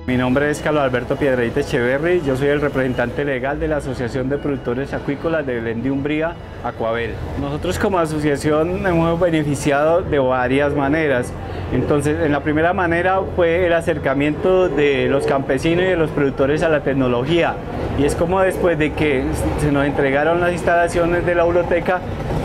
Mi nombre es Carlos Alberto Piedrahita Echeverri, yo soy el representante legal de la Asociación de Productores Acuícolas de Belén de Umbría, Acuabel. Nosotros como asociación hemos beneficiado de varias maneras. Entonces, en la primera manera fue el acercamiento de los campesinos y de los productores a la tecnología. Y es como después de que se nos entregaron las instalaciones de la biblioteca,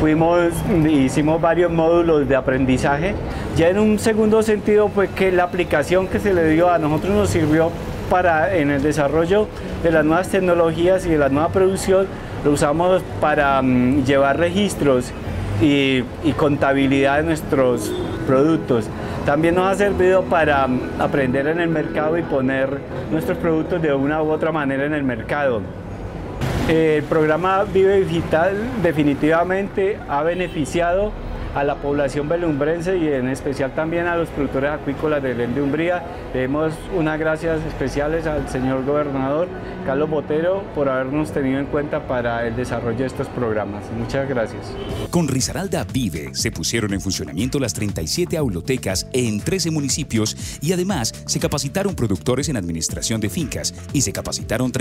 hicimos varios módulos de aprendizaje. Ya en un segundo sentido fue que la aplicación que se le dio a nosotros nos sirvió en el desarrollo de las nuevas tecnologías y de la nueva producción. Lo usamos para llevar registros y contabilidad de nuestros productos. También nos ha servido para aprender en el mercado y poner nuestros productos de una u otra manera en el mercado. El programa Vive Digital definitivamente ha beneficiado a la población belumbrense y en especial también a los productores acuícolas de Belén de Umbría. Le damos unas gracias especiales al señor gobernador Carlos Botero por habernos tenido en cuenta para el desarrollo de estos programas. Muchas gracias. Con Risaralda Vive se pusieron en funcionamiento las 37 aulotecas en 13 municipios y además se capacitaron productores en administración de fincas y se capacitaron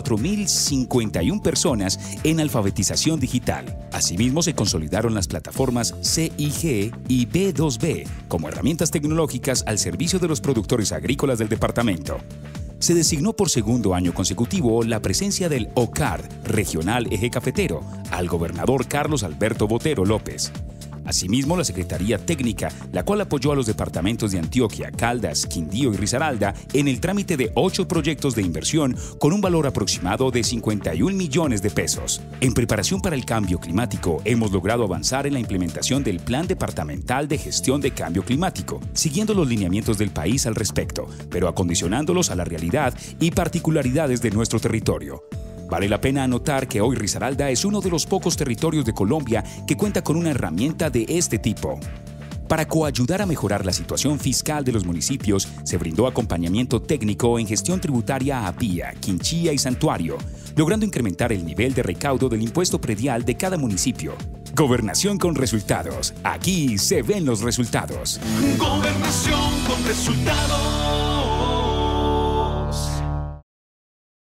34.051 personas en alfabetización digital. Asimismo se consolidaron las plataformas CIG y B2B como herramientas tecnológicas al servicio de los productores agrícolas del departamento. Se designó por segundo año consecutivo la presencia del OCAR, Regional Eje Cafetero, al gobernador Carlos Alberto Botero López. Asimismo, la Secretaría Técnica, la cual apoyó a los departamentos de Antioquia, Caldas, Quindío y Risaralda en el trámite de 8 proyectos de inversión con un valor aproximado de 51 millones de pesos. En preparación para el cambio climático, hemos logrado avanzar en la implementación del Plan Departamental de Gestión de Cambio Climático, siguiendo los lineamientos del país al respecto, pero acondicionándolos a la realidad y particularidades de nuestro territorio. Vale la pena anotar que hoy Risaralda es uno de los pocos territorios de Colombia que cuenta con una herramienta de este tipo. Para coayudar a mejorar la situación fiscal de los municipios, se brindó acompañamiento técnico en gestión tributaria a Pía, Quinchía y Santuario, logrando incrementar el nivel de recaudo del impuesto predial de cada municipio. Gobernación con resultados. Aquí se ven los resultados. Gobernación con resultados.